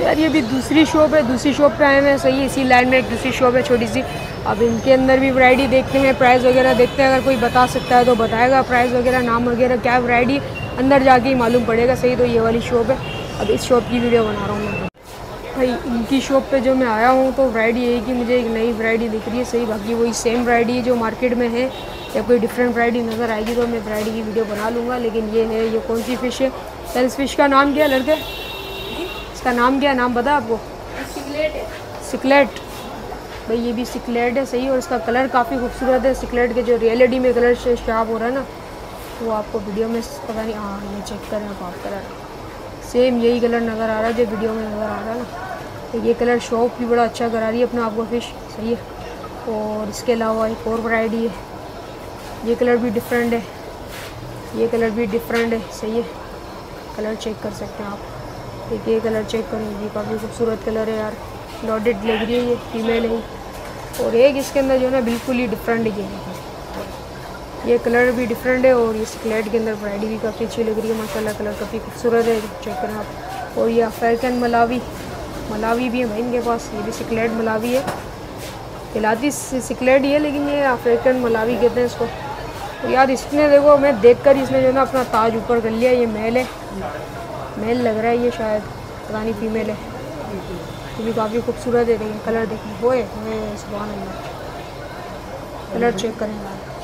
यार ये भी दूसरी शॉप है, दूसरी शॉप पे आए हैं, सही है। इसी लाइन में एक दूसरी शॉप है छोटी सी। अब इनके अंदर भी वैरायटी देखते हैं, प्राइस वगैरह देखते हैं। अगर कोई बता सकता है तो बताएगा प्राइस वगैरह, नाम वगैरह क्या वैरायटी, अंदर जाके ही मालूम पड़ेगा। सही, तो ये वाली शॉप है। अब इस शॉप की वीडियो बना रहा हूँ मैं। भाई इनकी शॉप पे जो मैं आया हूँ तो वैरायटी यही कि मुझे एक नई वैरायटी दिख रही है। सही, बाकी वही सेम वैरायटी है जो मार्केट में है, या कोई डिफरेंट वैरायटी नज़र आएगी तो मैं वैरायटी की वीडियो बना लूँगा। लेकिन ये है, ये कौन सी फ़िश है? पेल्स फिश का नाम क्या है लड़के? इसका नाम क्या है, नाम पता है आपको? सिकलेट है। सिकलेट, भाई ये भी सिकलेट है। सही, और इसका कलर काफ़ी खूबसूरत है। सिकलेट के जो रियलिटी में कलर शार्प हो रहा है ना, वो आपको वीडियो में पता नहीं। हाँ, ये चेक करें आप कलर, सेम यही कलर नज़र आ रहा है जो वीडियो में नज़र आ रहा है ना। तो ये कलर शॉप भी बड़ा अच्छा करा रही है अपने आप को फ़िश। सही है। और इसके अलावा एक और वैरायटी है, ये कलर भी डिफरेंट है, ये कलर भी डिफरेंट है। सही है, कलर चेक कर सकते हैं आप। एक ये कलर चेक करें, ये काफ़ी खूबसूरत कलर है यार, डॉटेड लग रही है, ये फीमेल है। और एक इसके अंदर जो है ना बिल्कुल ही डिफरेंट है, ये कलर भी डिफरेंट है। और ये सिकलेट के अंदर वैरायटी भी काफ़ी अच्छी लग रही है माशाल्लाह, कलर काफ़ी खूबसूरत है, चेक करें आप। और ये अफ्रीकन मलावी भी है भाई इनके पास, ये भी सिकलेट मलावी है। खिलाती सिकलेट ही है लेकिन ये अफ्रीकन मलावी कहते हैं इसको। तो यार इसने देखो, मैं देखकर इसने जो है ना अपना ताज ऊपर कर लिया। ये मेल है, मेल लग रहा है ये, शायद पता नहीं फीमेल है। ये भी काफ़ी खूबसूरत है, लेकिन कलर देखिए वो है सुभान अल्लाह, कलर चेक करें।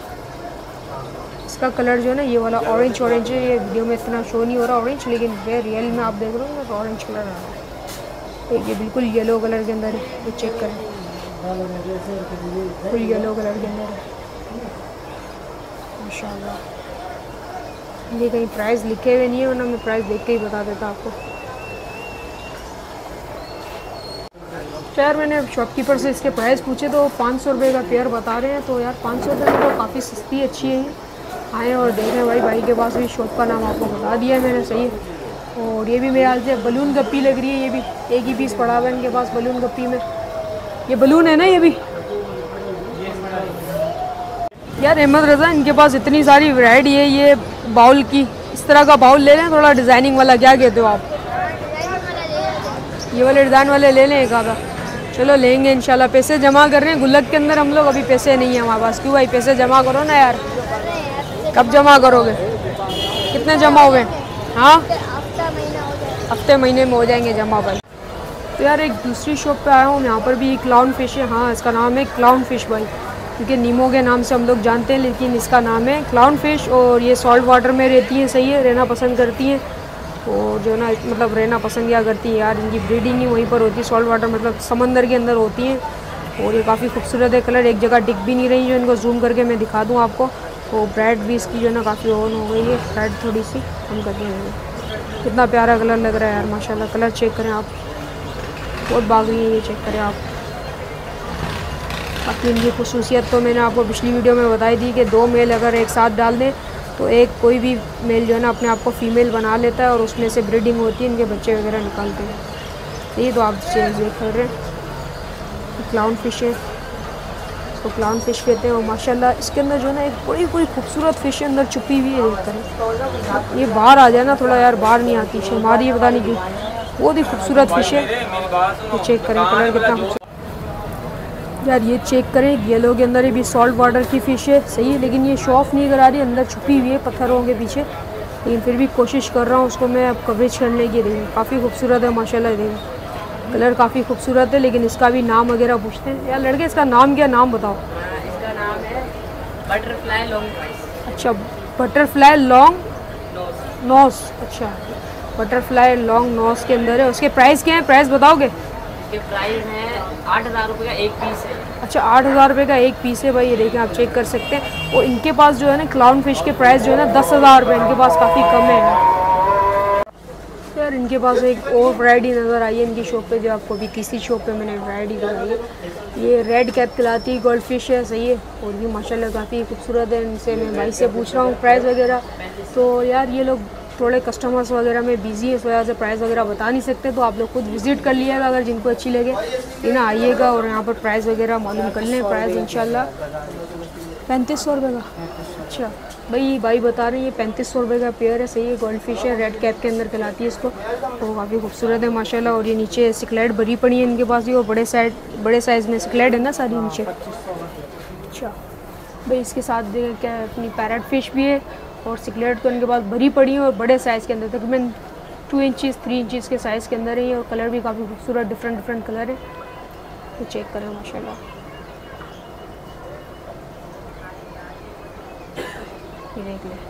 इसका कलर जो है ना ये वाला ऑरेंज है। ये वीडियो में इतना शो नहीं हो रहा ऑरेंज, लेकिन वे रियल में आप देख रहे हो ना तो ऑरेंज कलर आ रहा है। ये बिल्कुल येलो कलर के अंदर है, ये चेक करें, बिल्कुल येलो कलर के अंदर है माशाल्लाह। ये कहीं प्राइस लिखे हुए नहीं है, वरना मैं प्राइस देख के ही बता देता आपको। यार मैंने शॉपकीपर से इसके प्राइस पूछे तो 500 रुपये का पेयर बता रहे हैं। तो यार 500 रुपये में तो काफ़ी सस्ती अच्छी है। आए और देख रहे हैं भाई के पास भी शॉप का नाम आपको बता दिया है मैंने। सही है। और ये भी मेरे ख्याल से बलून गप्पी लग रही है, ये भी एक ही पीस पड़ा हुआ है इनके पास बलून गप्पी में। ये बलून है ना ये भी। यार अहमद रज़ा इनके पास इतनी सारी वैरायटी है। ये बाउल की, इस तरह का बाउल ले लें, थोड़ा डिज़ाइनिंग वाला, क्या कहते हो आप? ये वाले डिज़ाइन वाले ले लें एक आधा। चलो लेंगे इंशाल्लाह। पैसे जमा कर रहे हैं गुल्लक के अंदर हम लोग, अभी पैसे नहीं है हमारे पास। क्यों भाई, पैसे जमा करो ना यार। कब जमा करोगे? कितने जमा हुए? हाँ, हफ्ते महीने में हो जाएंगे जमा भाई। तो यार एक दूसरी शॉप पे आया हूँ, यहाँ पर भी क्लाउन फिश है। हाँ, इसका नाम है क्लाउन फिश भाई, क्योंकि नीमो के नाम से हम लोग जानते हैं, लेकिन इसका नाम है क्लाउन फिश। और ये सॉल्ट वाटर में रहती हैं। सही है, रहना पसंद करती हैं। और जो ना मतलब रहना पसंद क्या करती है यार, इनकी ब्रीडिंग ही वहीं पर होती है, सॉल्ट वाटर मतलब समंदर के अंदर होती हैं। और ये काफ़ी खूबसूरत है, कलर एक जगह टिक भी नहीं रही, जो इनको जूम करके मैं दिखा दूँ आपको। तो ब्राइट भी इसकी जो है ना काफ़ी ऑन हो गई है, ब्राइट थोड़ी सी कम करनी है। कितना प्यारा कलर लग रहा है यार माशाल्लाह, कलर चेक करें आप, बहुत भाग रही है, ये चेक करें आप। बाकी इनकी खसूसियत तो मैंने आपको पिछली वीडियो में बताई थी कि 2 मेल अगर एक साथ डाल दें तो एक कोई भी मेल जो है ना अपने आप को फ़ीमेल बना लेता है और उसमें से ब्रीडिंग होती है, इनके बच्चे वगैरह निकालते हैं। ये तो आप देख रहे हैं क्लाउन फिश है, तो क्लाउन फिश कहते हैं। और माशाल्लाह इसके अंदर जो है ना एक बड़ी खूबसूरत फिश अंदर छुपी हुई है। देख करें, ये बाहर आ जाए ना थोड़ा यार, बाहर नहीं आती, हमारी ये पता नहीं क्यों, बहुत ही खूबसूरत फिश है। ये चेक करें कलर कितना खूबसूरत यार, ये चेक करें येलो के अंदर। ये भी सॉल्ट वाटर की फ़िश है। सही है, लेकिन ये शो ऑफ नहीं करा रही, अंदर छुपी हुई है पत्थरों के पीछे, लेकिन फिर भी कोशिश कर रहा हूँ उसको मैं अब कवरेज करने की। देखिए काफ़ी खूबसूरत है माशाल्लाह, देखिए कलर काफ़ी खूबसूरत है। लेकिन इसका भी नाम वगैरह पूछते हैं यार लड़के, इसका नाम क्या, नाम बताओ। इसका नाम है बटरफ्लाई लॉन्ग। अच्छा, बटरफ्लाई लॉन्ग नोस। अच्छा, बटरफ्लाई लॉन्ग नोस के अंदर है। उसके प्राइस क्या है, प्राइस बताओगे? इसके प्राइस है 8000 रुपये का एक पीस है। अच्छा, 8000 रुपये का एक पीस है भाई, ये देखें आप चेक कर सकते हैं। और इनके पास जो है ना क्लाउन फिश के प्राइस जो है ना 10,000 रुपये, इनके पास काफ़ी कम है यार। इनके पास एक और वैरायटी नज़र आई है इनकी शॉप पे, जो आपको भी तीसरी शॉप पे मैंने वैरायटी बताई है। ये रेड कैप कहलाती गोल्ड फिश है। सही है, और भी माशाल्लाह काफ़ी खूबसूरत है। इनसे मैं भाई से पूछ रहा हूँ प्राइस वगैरह। तो यार ये लोग थोड़े कस्टमर्स वगैरह में बिजी है, इस वजह से प्राइस वगैरह बता नहीं सकते। तो आप लोग खुद विज़िट कर लीजिएगा, अगर जिनको अच्छी लगे ये ना आइएगा और यहाँ पर प्राइस वगैरह मालूम कर लें। प्राइस इंशाल्लाह 3500 रुपये का। अच्छा भाई बता रहे हैं ये 3500 रुपये का पेयर है, सही है। गोल्ड फिश है, रेड कैप के अंदर कहलाती है इसको, तो काफ़ी खूबसूरत है माशाल्लाह। और ये नीचे सिकलेट भरी पड़ी है इनके पास, ये और बड़े साइज़ में सिकलेट है ना सारी नीचे। अच्छा भाई इसके साथ क्या अपनी पैरेट फिश भी है और सिकलेट तो इनके पास भरी पड़ी है और बड़े साइज़ के अंदर, तकरीबन 2 इंचज़ 3 इंचज़ के साइज़ के अंदर है। और कलर भी काफ़ी खूबसूरत डिफरेंट कलर है, तो चेक करें माशाल्लाह। ये देख लें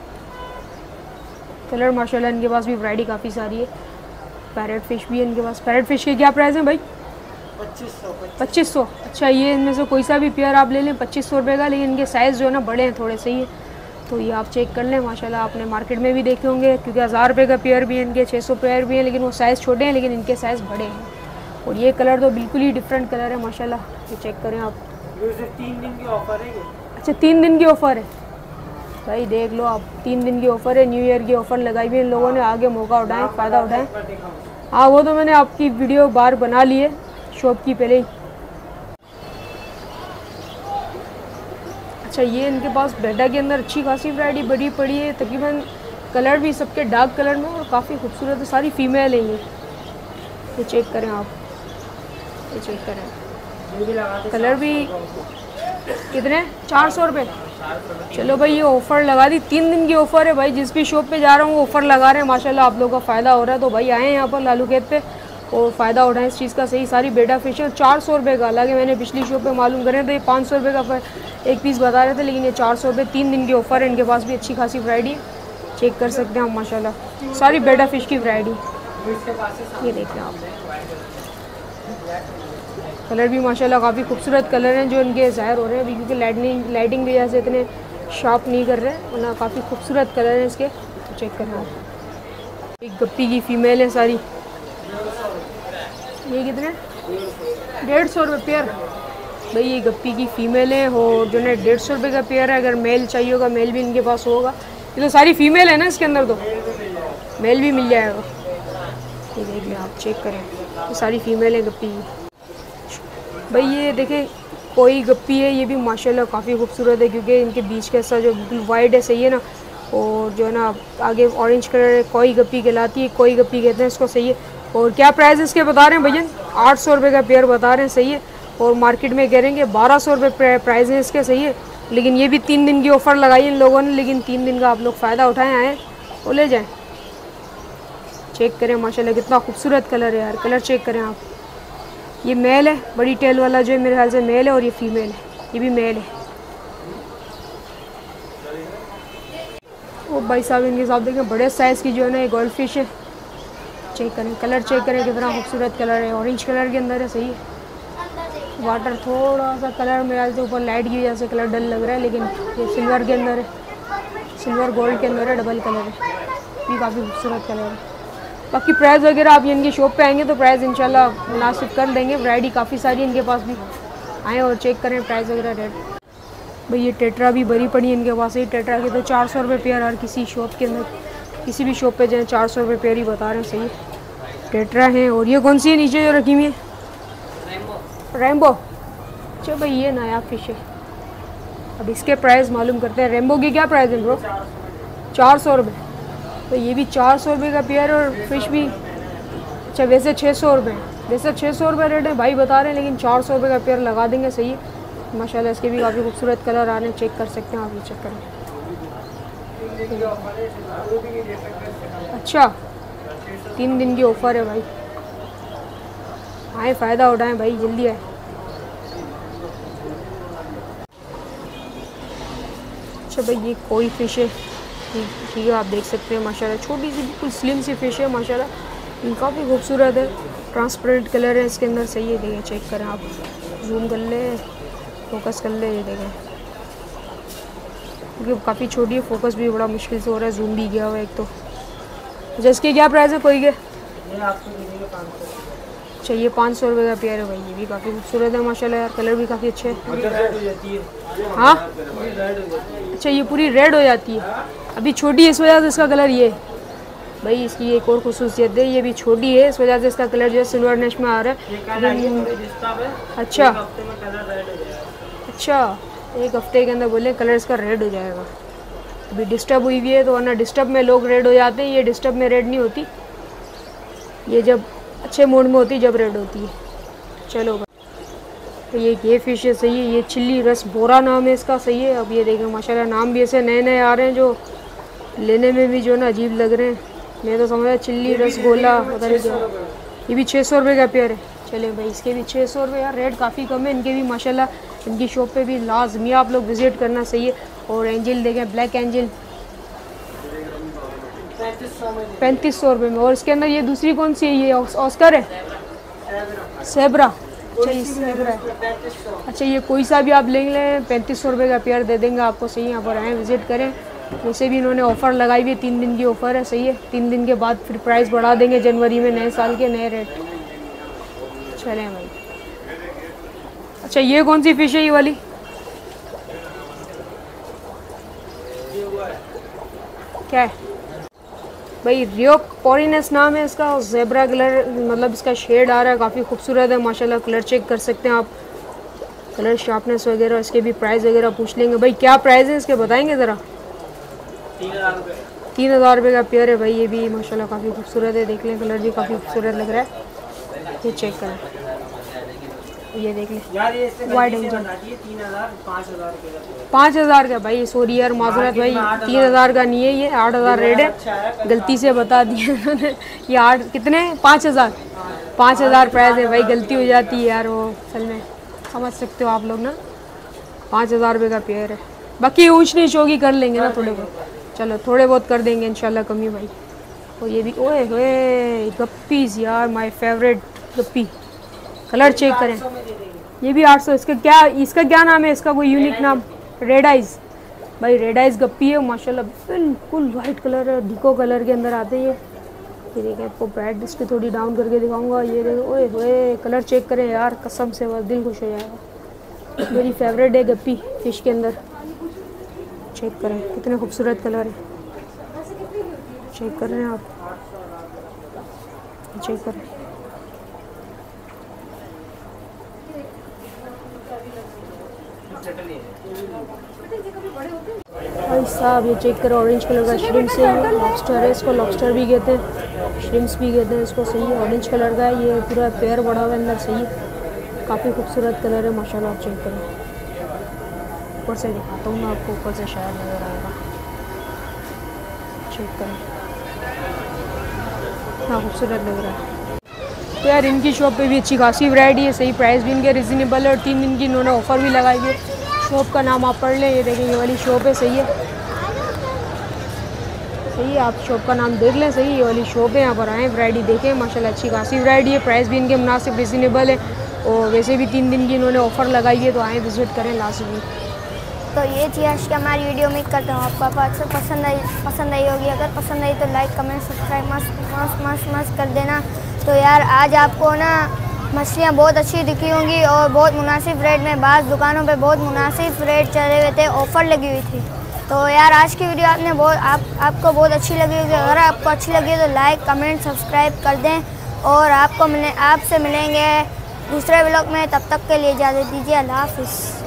कलर माशाल्लाह इनके पास भी वैरायटी काफ़ी सारी है। पैरेट फिश भी है इनके पास। पैरेट फिश के क्या प्राइस है भाई? 2500। अच्छा ये इनमें से कोई सा भी पेयर आप ले लें 2500 रुपये का, लेकिन इनके साइज़ जो है ना बड़े हैं थोड़े से ही है, तो ये आप चेक कर लें माशाल्लाह। आपने मार्केट में भी देखे होंगे, क्योंकि 1000 रुपये का पेयर भी है इनके, 600 पेयर भी हैं, लेकिन वो साइज़ छोटे हैं, लेकिन इनके साइज़ बड़े हैं। और ये कलर तो बिल्कुल ही डिफरेंट कलर है माशाल्लाह, ये चेक करें आप। 3 दिन की ऑफ़र है। अच्छा 3 दिन की ऑफ़र है भाई, देख लो आप, 3 दिन की ऑफ़र है। न्यू ईयर की ऑफ़र लगाई हुई इन लोगों ने, आगे मौका उठाएं, फ़ायदा उठाएं। हाँ वो तो मैंने आपकी वीडियो बाहर बना ली है शॉप की पहले ही। अच्छा ये इनके पास बेटा के अंदर अच्छी खासी वैरायटी बड़ी पड़ी है, तकरीबन कलर भी सबके डार्क कलर में और काफ़ी खूबसूरत है, सारी फीमेल है ये चेक करें आप, ये चेक करें कलर भी। कितने? 400 रुपये। चलो भाई ये ऑफ़र लगा दी, 3 दिन की ऑफ़र है भाई। जिस भी शॉप पे जा रहा हूँ वो ऑफ़र लगा रहे हैं माशाल्लाह, आप लोगों का फ़ायदा हो रहा है। तो भाई आए यहाँ पर लालू खेत पे और फ़ायदा उठाएं इस चीज़ का, सही। सारी बेटा फिश है 400 रुपये का। हालांकि मैंने पिछली शॉप पे मालूम करें तो ये 500 रुपये का एक पीस बता रहे थे, लेकिन ये 400 रुपये। 3 दिन की ऑफ़र है, इनके पास भी अच्छी खासी वैरायटी चेक कर सकते हैं आप माशाल्लाह, सारी बेटा फिश की वैरायटी। ये देखें आप, कलर भी माशाल्लाह काफ़ी खूबसूरत कलर हैं जो इनके ज़ाहिर हो रहे हैं अभी, क्योंकि लाइटिंग की वजह से इतने शार्प नहीं कर रहे हैं, वरना काफ़ी खूबसूरत कलर हैं इसके, तो चेक करना। एक गप्पी की फ़ीमेल है सारी। ये कितने? 150 रुपये पेयर भाई। ये गप्पी की फ़ीमेल है और जो है 150 रुपये का पेयर है। अगर मेल चाहिए होगा मेल भी इनके पास होगा। ये तो सारी फ़ीमेल है ना इसके अंदर, तो मेल भी मिल जाएगा। ये देख लें आप, चेक करें, ये सारी फ़ीमेल है गप्पी की भाई। ये देखें कोई गप्पी है, ये भी माशाल्लाह काफ़ी खूबसूरत है, क्योंकि इनके बीच का हिस्सा जो बिल्कुल वाइट है, सही है ना, और जो है ना आगे ऑरेंज कलर है, कोई गप्पी कहलाती है, कोई गप्पी कहते हैं इसको, सही है। और क्या प्राइस इसके बता रहे हैं भैया? 800 रुपये का पेयर बता रहे हैं, सही है। और मार्केट में कह रहे हैं कि 1200 रुपये प्राइस है इसके, सही है। लेकिन ये भी 3 दिन की ऑफ़र लगाई इन लोगों ने, लेकिन 3 दिन का आप लोग फ़ायदा उठाएँ, आएँ और ले जाएँ। चेक करें माशाल्लाह कितना खूबसूरत कलर है यार, कलर चेक करें आप। ये मेल है, बड़ी टेल वाला जो है मेरे ख्याल से मेल है, और ये फीमेल है, ये भी मेल है। ओ भाई साहब इनके साथ देखें बड़े साइज़ की जो है ना ये गोल्ड फिश है, चेक करें कलर, चेक करें कितना खूबसूरत कलर है, ऑरेंज कलर के अंदर है, सही है। वाटर थोड़ा सा कलर मेरे ख्याल से ऊपर लाइट की वजह से कलर डल लग रहा है, लेकिन ये सिल्वर के अंदर है, सिल्वर गोल्ड के अंदर है, डबल कलर है, ये काफ़ी खूबसूरत कलर है। बाकी प्राइस वगैरह आप इनकी शॉप पे आएंगे तो प्राइस इंशाल्लाह मुनासिब कर देंगे। वैरायटी काफ़ी सारी इनके पास भी, आएँ और चेक करें प्राइस वगैरह रेट। भाई ये टेट्रा भी भरी पड़ी है इनके पास, ये टेट्रा के तो 400 रुपये पेयर हर किसी शॉप के अंदर, किसी भी शॉप पे जाएँ 400 रुपये पेयर ही बता रहे हैं, सही है। टेट्रा है। और ये कौन सी है नीचे जो रखी हुई है? रेम्बो। अच्छा भाई ये नया फिश है, अब इसके प्राइस मालूम करते हैं। रेम्बो की क्या प्राइस है ब्रो? 400 रुपये। तो ये भी 400 रुपये का पेयर और फिश भी, अच्छा वैसे 600 रुपये, वैसे 600 रुपये रेट है भाई बता रहे हैं, लेकिन 400 रुपये का पेयर लगा देंगे, सही है। माशाल्लाह इसके भी काफ़ी खूबसूरत कलर आ रहे हैं, चेक कर सकते हैं आप, ये चेक करें। अच्छा 3 दिन की ऑफ़र है भाई, आए फ़ायदा उठाएं भाई, जल्दी आए। अच्छा भाई ये कोई फ़िश है, ठीक है, आप देख सकते हैं माशाल्लाह, छोटी सी बिल्कुल स्लिम सी फ़िश है माशाल्लाह, काफ़ी खूबसूरत है, ट्रांसपेरेंट कलर है इसके अंदर, सही है। देखें चेक करें आप, जूम कर ले, फोकस कर ले, ये देखें, क्योंकि काफ़ी छोटी है, फोकस भी बड़ा मुश्किल से हो रहा है, जूम भी गया हुआ है एक तो। अच्छा इसके क्या प्राइस है कोई के? अच्छा ये 500 रुपये का पेयर है भाई, ये भी काफ़ी खूबसूरत है माशाल्लाह यार, कलर भी काफ़ी अच्छे हैं। हाँ अच्छा ये पूरी रेड हो जाती है, अभी छोटी है इस वजह से इसका कलर ये भाई, इसकी एक और खुसूसियत है, ये भी छोटी है इस वजह से इसका कलर जो है सिल्वरनेश में आ रहा है। अच्छा अच्छा एक हफ्ते के अंदर बोले कलर इसका रेड हो जाएगा। अभी डिस्टर्ब हुई हुई है, तो वरना डिस्टर्ब में लोग रेड हो जाते हैं, ये डिस्टर्ब में रेड नहीं होती, ये जब अच्छे मूड में होती जब रेड होती है। चलो तो ये फ़िश है, सही है। ये चिल्ली रस बोरा नाम है इसका, सही है। अब ये देखें माशाल्लाह नाम भी ऐसे नए नए आ रहे हैं जो लेने में भी जो ना अजीब लग रहे हैं। मैं तो समझा चिल्ली रसगोला पता नहीं क्या। ये भी 600 रुपये का पेयर है। चले भाई इसके भी 600 रुपये यार, रेट काफ़ी कम है इनके भी माशाल्लाह। इनकी शॉप पे भी लाजमी आप लोग विज़िट करना, सही है। और एंजल देखें, ब्लैक एंजल 3500 रुपये में। और इसके अंदर ये दूसरी कौन सी है, ये ऑस्कर है, सेब्रा। अच्छा ये सेब्रा है। अच्छा ये कोई सा भी आप ले लें 3500 रुपये का पेयर दे देंगे आपको, सही है। यहाँ पर आएँ विज़िट करें। वैसे भी इन्होंने ऑफ़र लगाई हुई है, 3 दिन की ऑफ़र है, सही है। 3 दिन के बाद फिर प्राइस बढ़ा देंगे जनवरी में, नए साल के नए रेट। चलें भाई। अच्छा ये कौन सी फ़िश है ये वाली, क्या है भाई? रियो पॉरिनस नाम है इसका। और ज़ेब्रा कलर मतलब इसका शेड आ रहा है, काफ़ी खूबसूरत है माशाल्लाह। कलर चेक कर सकते हैं आप, कलर शार्पनेस वगैरह, इसके भी प्राइस वगैरह पूछ लेंगे। भाई क्या प्राइस है इसके बताएंगे ज़रा? 3000 रुपये का पेयर है भाई। ये भी माशाल्लाह काफ़ी खूबसूरत है, देख लें कलर भी काफ़ी खूबसूरत लग रहा है। ये चेक करें, ये देख लें वाइट एंजल 5000 का भाई। सॉरी यार माजरत भाई, 3000 का नहीं है ये, 8000 रेट है, गलती से बता दिया उन्होंने। ये 8 कितने 5000 प्राइस है भाई, गलती हो जाती है यार वो, असल में समझ सकते हो आप लोग ना। 5000 रुपये का पेयर है। बाकी ऊँच नीच होगी कर लेंगे ना थोड़े बहुत, चलो थोड़े बहुत कर देंगे इंशाल्लाह कमी भाई। और ये भी ओए होए गप्पीज़ यार, my favourite guppy. Colour check करें, ये भी 800। इसका क्या नाम है, इसका कोई यूनिक नाम? रेड आइज़ भाई, रेड आइज़ गप्पी है माशाल्लाह, बिल्कुल वाइट कलर है, डिको कलर के अंदर आते हैं ये देखिए। आपको ब्राइट इसकी थोड़ी डाउन करके दिखाऊंगा। ये देखो ओए होए कलर चेक करें यार, कसम से बस दिल खुश हो जाएगा। मेरी फेवरेट है गप्पी फ़िश के अंदर। चेक करें कितने खूबसूरत कलर है, चेक कर रहे हैं आप, चेक करें। भाई साहब ये चेक करो, ऑरेंज कलर का श्रिम्स है, ये लॉबस्टर है, इसको लॉबस्टर भी कहते हैं, श्रिम्स भी कहते हैं इसको, सही है। ऑरेंज कलर का है, ये पूरा पेयर बड़ा हुआ है अंदर, सही है। काफ़ी खूबसूरत कलर है माशाल्लाह। आप चेक करें, ऊपर से दिखाता हूँ मैं आपको, ऊपर से शायद नज़र आएगा। चेक करें हाँ खूबसूरत लग रहा है। तो यार इनकी शॉप पे भी अच्छी खासी वैरायटी है, सही प्राइस भी इनके रिजनेबल है। और 3 दिन की इन्होंने ऑफ़र भी लगाई हुई है। शॉप का नाम आप पढ़ लें, ये देखें ये वाली शॉप है, सही है, सही है। आप शॉप का नाम देख लें, सही है, ये वाली शॉप है। यहाँ पर आएँ वैरायटी देखें माशाल्लाह, अच्छी खासी वैरायटी है, प्राइस भी इनके मुनासिब रिजनेबल है। और वैसे भी 3 दिन की इन्होंने ऑफ़र लगाई है, तो आएँ विज़िट करें लाजमी। तो ये थी आज की हमारी वीडियो। उम्मीद करता हूँ आपको अक्सर पसंद आई होगी। अगर पसंद आई तो लाइक कमेंट सब्सक्राइब मस्त कर देना। तो यार आज आपको ना मछलियाँ बहुत अच्छी दिखी होंगी और बहुत मुनासिब रेट में, बाज़ दुकानों पे बहुत मुनासिब रेट चले हुए थे, ऑफ़र लगी हुई थी। तो यार आज की वीडियो आपको बहुत अच्छी लगी होगी। अगर आपको अच्छी लगी तो लाइक कमेंट सब्सक्राइब कर दें। और आपसे मिलेंगे दूसरे व्लॉग में, तब तक के लिए इजाज़त दीजिए, अल्लाह हाफ़िज़।